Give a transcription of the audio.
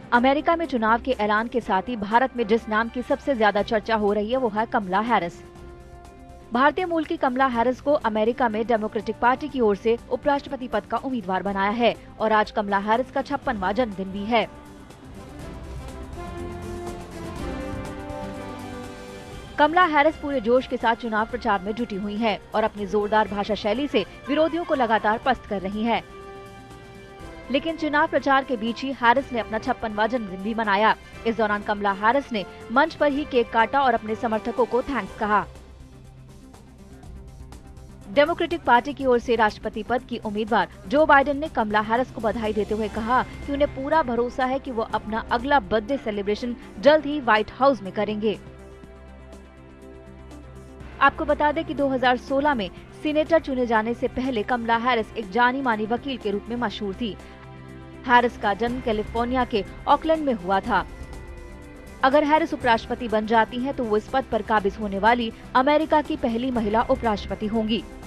America में चुनाव के ऐलान के साथ ही भारत में जिस नाम की सबसे ज्यादा चर्चा हो रही है वो है कमला हैरिस। भारतीय मूल की कमला हैरिस को अमेरिका में डेमोक्रेटिक पार्टी की ओर से उपराष्ट्रपति पद का उम्मीदवार बनाया है और आज कमला हैरिस का 56वां जन्मदिन भी है। कमला हैरिस पूरे जोश के साथ चुनाव प्रचार में जुटी हुई हैं और अपनी जोरदार भाषा शैली से विरोधियों को लगातार पस्त कर रही हैं। लेकिन चुनाव प्रचार के बीच ही हैरिस ने अपना 56वां जन्मदिन भी मनाया। इस दौरान कमला हैरिस ने मंच पर ही केक काटा और अपने समर्थकों को थैंक्स कहा। डेमोक्रेटिक पार्टी की ओर से राष्ट्रपति पद की उम्मीदवार जो बाइडेन ने कमला हैरिस को बधाई देते हुए कहा कि उन्हें पूरा भरोसा है कि वो अपना अगला बर्थडे सेलिब्रेशन जल्द ही व्हाइट हाउस में करेंगे। आपको बता दें कि 2016 में सीनेटर चुने जाने से पहले कमला हैरिस एक जानी मानी वकील के रूप में मशहूर थी। हैरिस का जन्म कैलिफोर्निया के ऑकलैंड में हुआ था। अगर हैरिस उपराष्ट्रपति बन जाती हैं तो वो इस पद पर काबिज होने वाली अमेरिका की पहली महिला उपराष्ट्रपति होंगी।